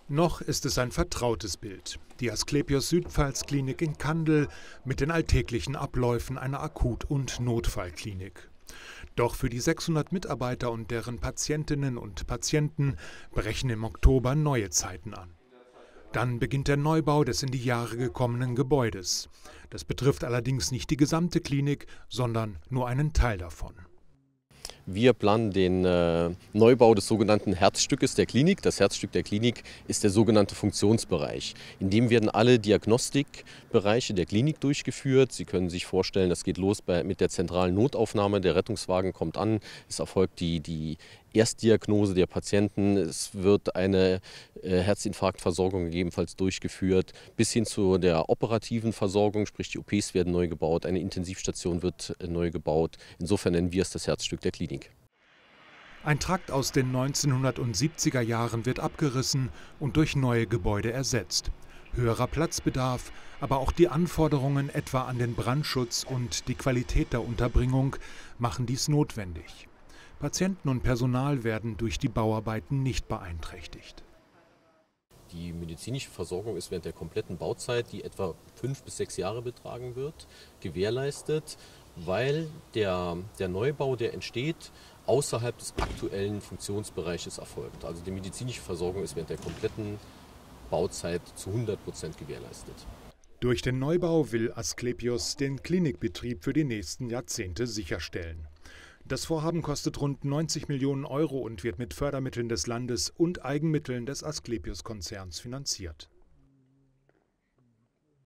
Noch ist es ein vertrautes Bild. Die Asklepios Südpfalz Klinik in Kandel mit den alltäglichen Abläufen einer Akut- und Notfallklinik. Doch für die 600 Mitarbeiter und deren Patientinnen und Patienten brechen im Oktober neue Zeiten an. Dann beginnt der Neubau des in die Jahre gekommenen Gebäudes. Das betrifft allerdings nicht die gesamte Klinik, sondern nur einen Teil davon. Wir planen den Neubau des sogenannten Herzstückes der Klinik. Das Herzstück der Klinik ist der sogenannte Funktionsbereich. In dem werden alle Diagnostikbereiche der Klinik durchgeführt. Sie können sich vorstellen, das geht los mit der zentralen Notaufnahme. Der Rettungswagen kommt an, es erfolgt die Erstdiagnose der Patienten. Es wird eine Herzinfarktversorgung gegebenenfalls durchgeführt, bis hin zu der operativen Versorgung, sprich die OPs werden neu gebaut, eine Intensivstation wird neu gebaut. Insofern nennen wir es das Herzstück der Klinik. Ein Trakt aus den 1970er Jahren wird abgerissen und durch neue Gebäude ersetzt. Höherer Platzbedarf, aber auch die Anforderungen etwa an den Brandschutz und die Qualität der Unterbringung machen dies notwendig. Patienten und Personal werden durch die Bauarbeiten nicht beeinträchtigt. Die medizinische Versorgung ist während der kompletten Bauzeit, die etwa 5 bis 6 Jahre betragen wird, gewährleistet, weil der Neubau, der entsteht, außerhalb des aktuellen Funktionsbereiches erfolgt. Also die medizinische Versorgung ist während der kompletten Bauzeit zu 100% gewährleistet. Durch den Neubau will Asklepios den Klinikbetrieb für die nächsten Jahrzehnte sicherstellen. Das Vorhaben kostet rund 90 Millionen Euro und wird mit Fördermitteln des Landes und Eigenmitteln des Asklepios-Konzerns finanziert.